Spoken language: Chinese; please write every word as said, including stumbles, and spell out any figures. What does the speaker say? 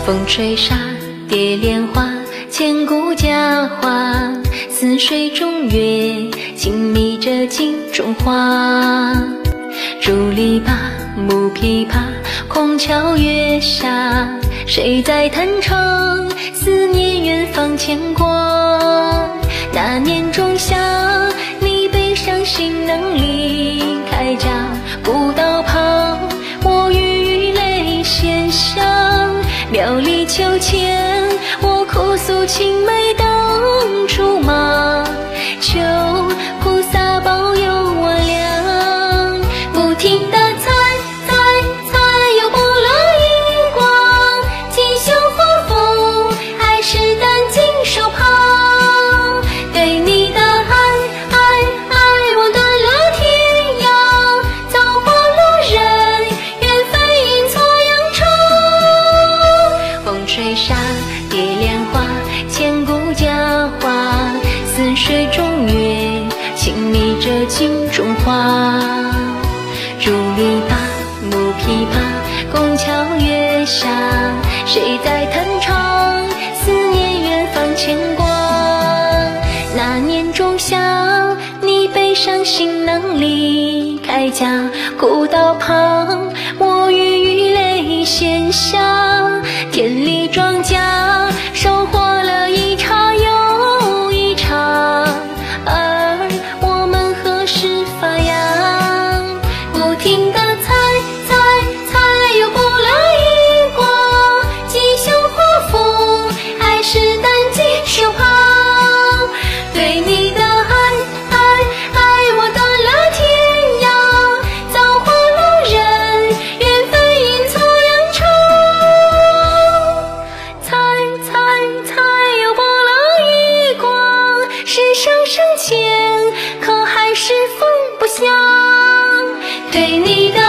风吹沙蝶莲花，千古佳话。似水中月，轻迷着镜中花。竹篱笆，木琵琶，空桥月下。谁在弹唱？思念远方牵挂。那年仲夏，你背上行囊离开家，古道旁，我与泪咸香。苗里秋千，我哭诉青梅当初吗？求菩萨保佑我俩，不停地猜猜猜，又过了一光。锦绣花风，还是担惊受怕。对你的爱爱爱，我断了天涯。造化路人，缘分阴错阳差。风吹沙蝶莲花，千古佳话。似水中月，轻迷着镜中花。竹篱笆，木琵琶，空桥月下。谁在弹唱？思念远方牵挂。那年仲夏，你背上行囊离开家，古道旁，我与泪咸香。田里庄稼，收获了一茬又一茬，而我们何时发芽？不停地猜猜猜，又过了一光。锦绣花风，还是担惊受怕。对你的爱爱爱，我断了天涯。造化路人，缘分阴错阳差。猜猜猜，又过了一光。是声声牵，可还是放不下。对你的